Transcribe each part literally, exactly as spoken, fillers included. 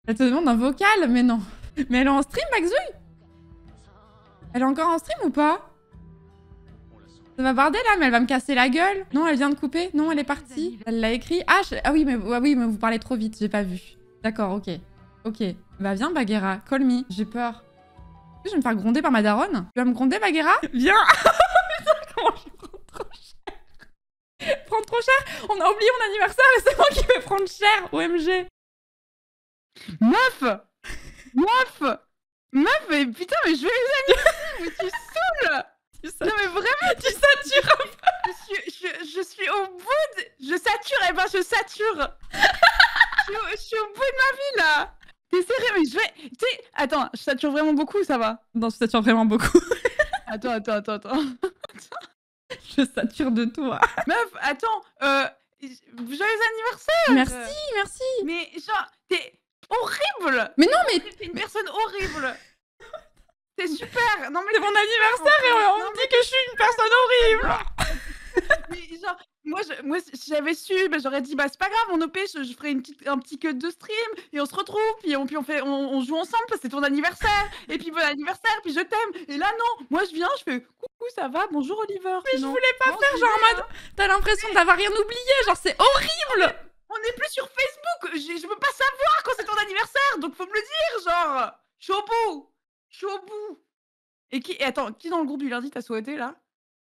Elle te demande un vocal, mais non. Mais elle est en stream, Maxouille? Elle est encore en stream ou pas? Ça va barder là, mais elle va me casser la gueule. Non, elle vient de couper. Non, elle est partie. Elle l'a écrit. Ah, je... ah oui, mais... Ah oui, mais vous parlez trop vite, j'ai pas vu. D'accord, ok. Ok. Bah viens, Bagheera, call me. J'ai peur. Je vais me faire gronder par ma daronne. Tu vas me gronder, Bagheera? Viens. Putain, comment je prends trop cher. Prendre trop cher? On a oublié mon anniversaire et c'est moi qui vais prendre cher. O M G. Meuf Meuf Meuf, mais putain, mais je vais les anniversaires, mais tu saoules. Tu Non mais vraiment, tu satures un peu. Je suis, je, je suis au bout de... Je sature, eh ben je sature. je, suis au, je suis au bout de ma vie là. T'es sérieux, mais je vais... Tu sais, attends, je sature vraiment beaucoup, ça va? Non, je sature vraiment beaucoup. Attends, attends, attends, attends. Je sature de toi. Meuf, attends, euh... joyeux anniversaire. Merci, merci. Mais genre, t'es horrible. Mais non, mais... T'es une personne horrible. C'est super. Non mais c'est mon anniversaire et on, on me dit que je suis une personne horrible. Mais genre, moi, je, moi si j'avais su, bah, j'aurais dit, bah c'est pas grave, on O P, je, je ferai une petite, un petit cut de stream, et on se retrouve, puis on, puis on, fait, on, on joue ensemble, parce que c'est ton anniversaire, et puis bon anniversaire, puis je t'aime. Et là, non, moi je viens, je fais, coucou, ça va, bonjour Oliver. Mais non. je voulais pas non, faire genre en mode, t'as l'impression d'avoir rien oublié, genre c'est horrible. On n'est plus sur Facebook, je, je peux pas savoir quand c'est ton anniversaire, donc faut me le dire, genre. Je suis au bout, je suis au bout. Et qui, et attends, qui dans le groupe du lundi t'a souhaité là?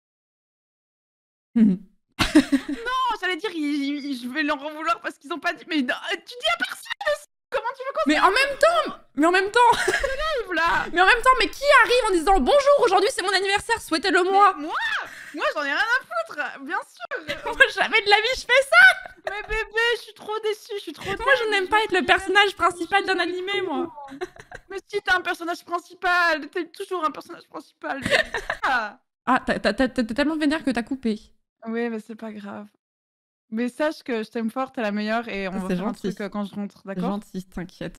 Non, j'allais dire, ils, ils, je vais leur en vouloir parce qu'ils ont pas dit. Mais non, tu dis à personne. Comment tu veux qu'on Mais en même temps, mais en même temps, live là? mais en même temps, mais qui arrive en disant bonjour, aujourd'hui c'est mon anniversaire, souhaitez-le moi. Mais moi, moi j'en ai rien à foutre, bien sûr. Moi jamais de la vie je fais ça. Mais bébé, je suis trop déçue, je suis trop. Moi je n'aime pas être le personnage principal d'un animé, moi. Mais si t'es un personnage principal, t'es toujours un personnage principal. Ah, ah t'es tellement vénère que t'as coupé. Oui, mais c'est pas grave. Mais sache que je t'aime fort, t'es la meilleure et on va faire un truc quand je rentre, d'accord? C'est gentil, t'inquiète.